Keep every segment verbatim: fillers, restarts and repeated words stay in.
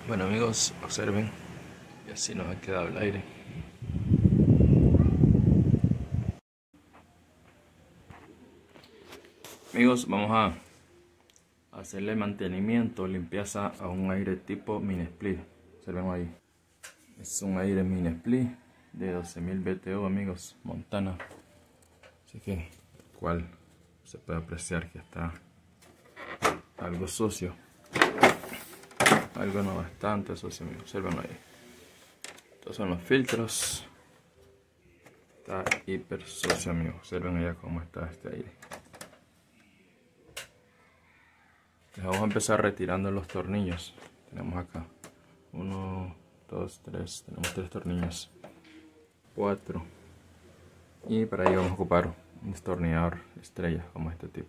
Bueno amigos, observen, y así nos ha quedado el aire. Amigos, vamos a hacerle mantenimiento, limpieza a un aire tipo mini split. Observen ahí, es un aire mini split de doce mil B T U, amigos, Montana. Así que, cual se puede apreciar que está algo sucio, algo no bastante sucio, amigos. Observen ahí. Estos son los filtros. Está hiper sucio, amigos. Observen allá cómo está este aire. Les vamos a empezar retirando los tornillos. Tenemos acá uno, dos, tres. Tenemos tres tornillos, cuatro, y para ello vamos a ocupar un destornillador estrella como este tipo.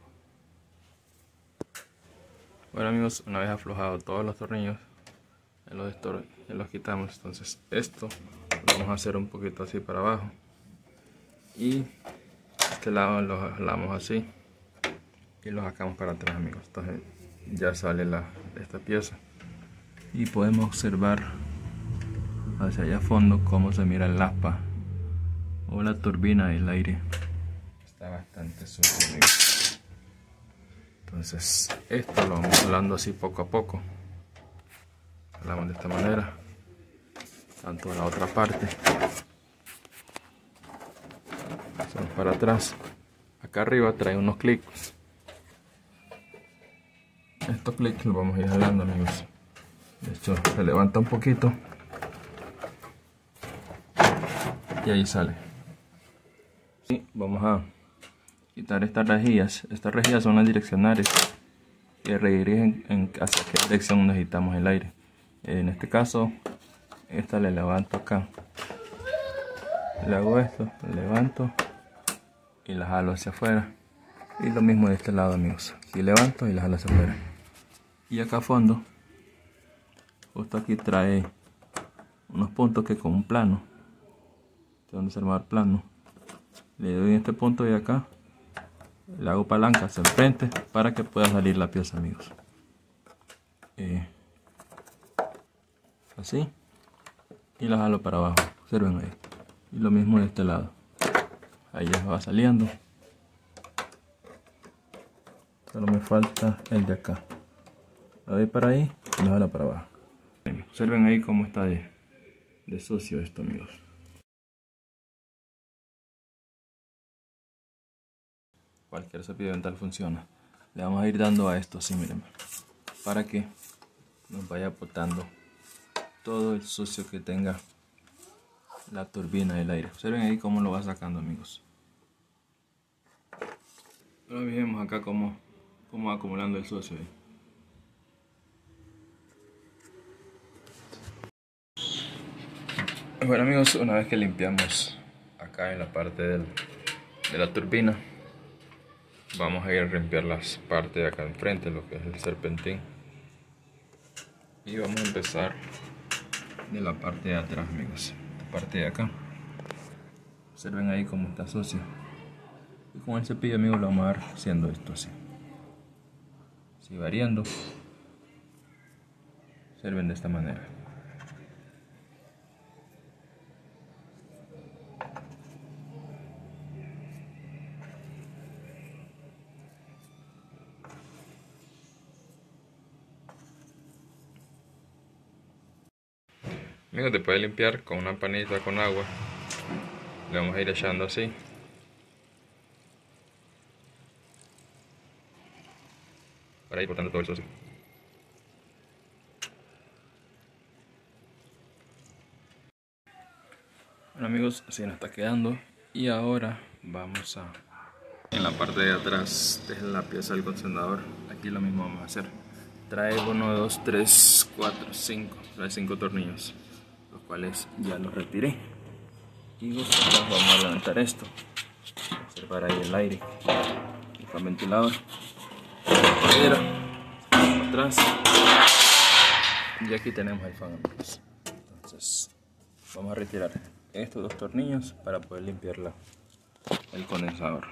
Bueno amigos, una vez aflojados todos los tornillos, ya los, ya los quitamos. Entonces esto lo vamos a hacer un poquito así para abajo, y este lado lo jalamos así y lo sacamos para atrás, amigos. Entonces ya sale la, esta pieza, y podemos observar hacia allá a fondo cómo se mira el aspa o la turbina del aire. Está bastante sucio, amigos. Entonces esto lo vamos jalando así poco a poco. Jalamos de esta manera, tanto la otra parte. Hacemos para atrás. Acá arriba trae unos clics. Estos clics los vamos a ir jalando, amigos. De hecho se levanta un poquito y ahí sale. Y vamos a quitar estas rejillas. Estas rejillas son las direccionales que redirigen en hacia qué dirección necesitamos el aire. En este caso, esta le levanto acá, le hago esto, le levanto y la jalo hacia afuera. Y lo mismo de este lado, amigos. Aquí levanto y la jalo hacia afuera. Y acá a fondo, justo aquí trae unos puntos que con un plano, donde se arma el plano, le doy en este punto de acá, le hago palanca hacia el frente para que pueda salir la pieza, amigos. Eh, así, y la jalo para abajo. Observen ahí. Y lo mismo de este lado, ahí ya va saliendo. Solo me falta el de acá. La doy para ahí y la jalo para abajo. Observen ahí cómo está de, de sucio esto, amigos. Cualquier cepillo dental funciona. Le vamos a ir dando a esto así, miren, para que nos vaya botando todo el sucio que tenga la turbina del aire. Observen ahí cómo lo va sacando, amigos. Ahora vemos acá cómo, cómo va acumulando el sucio ahí. Bueno amigos, una vez que limpiamos acá en la parte del, de la turbina, vamos a ir a limpiar las partes de acá enfrente, lo que es el serpentín. Y vamos a empezar de la parte de atrás, amigos. La parte de acá. Observen ahí cómo está sucio. Y con el cepillo, amigos, lo vamos a ir haciendo esto así. Así variando. Observen de esta manera. Amigos, te puedes limpiar con una panita con agua. Le vamos a ir echando así. Para ir botando todo el sucio. Bueno amigos, así nos está quedando. Y ahora vamos a... En la parte de atrás de la pieza del condicionador, aquí lo mismo vamos a hacer. Trae uno, dos, tres, cuatro, cinco. Trae cinco tornillos, los cuales ya los retiré. Y nosotros vamos a levantar esto, observar ahí el aire, el ventilador, atrás, y aquí tenemos el fan, amigos. Entonces vamos a retirar estos dos tornillos para poder limpiar la, el condensador.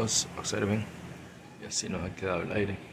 amigos, observen, y así nos ha quedado el aire.